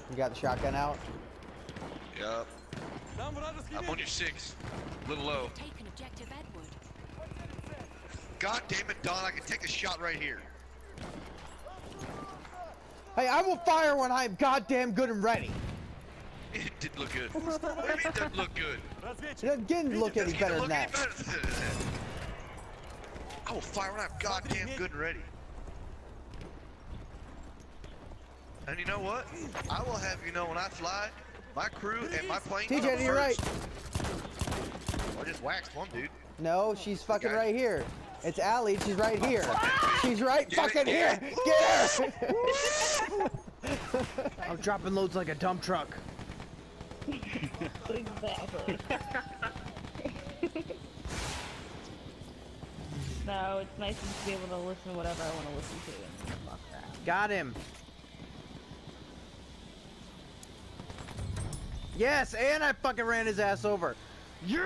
You got the shotgun out? Yup. I'm on your 6. A little low. Take an objective, Edward. God damn it, Don, I can take a shot right here. Hey, I will fire when I'm goddamn good and ready. It didn't look good. What do you mean it doesn't look good? It didn't look any better than that. I will fire when I'm goddamn good and ready. And you know what? I will have you know when I fly, my crew and my plane TJ, come you're right. first. I just waxed one dude. No, she's fucking right here. It's Allie, she's right here. She's right fucking here. Get her! I'm dropping loads like a dump truck. Exactly. No, it's nice to be able to listen to whatever I want to listen to and fuck that. Got him. Yes, and I fucking ran his ass over. Yeah!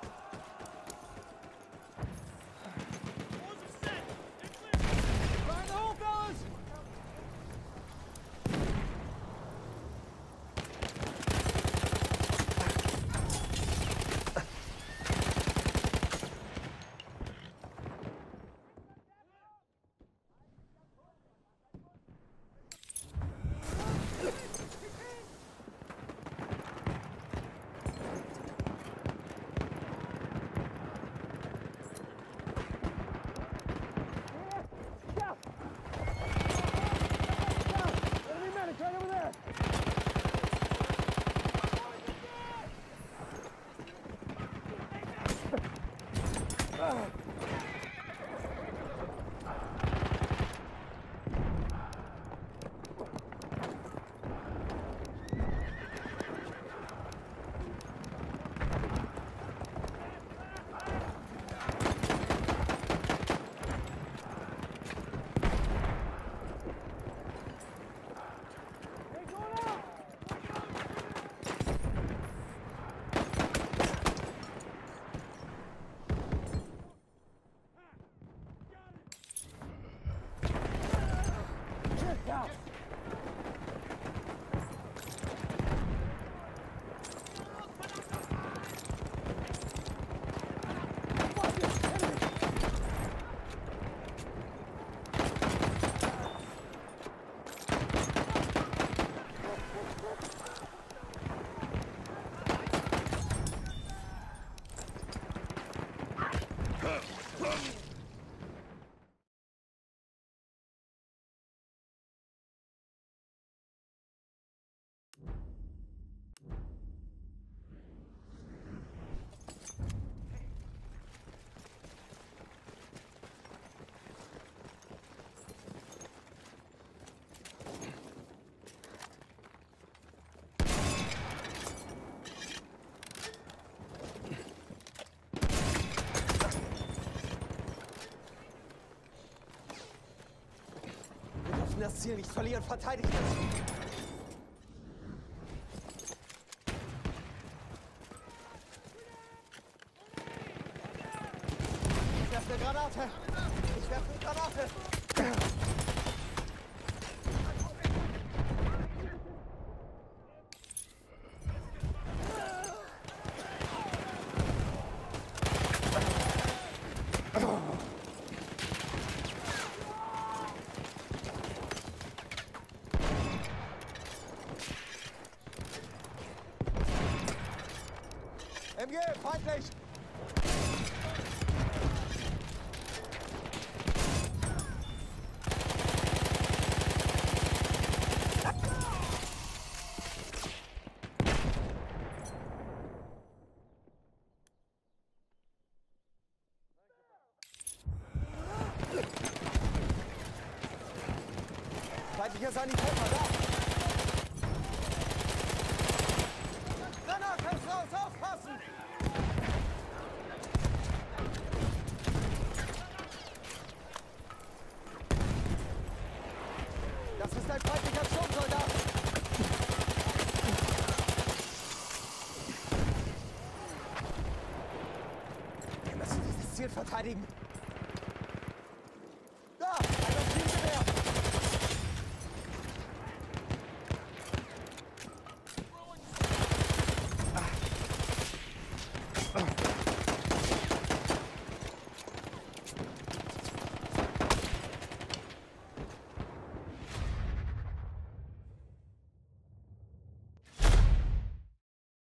Das Ziel nicht verlieren, verteidigt es. Ich werfe eine Granate. Ich werfe eine Granate. MG, feindlich! Feindlicher Sanitäter da! Granate raus, aufpassen! Das ist ein feindlicher Sturmsoldat! Wir müssen dieses Ziel verteidigen!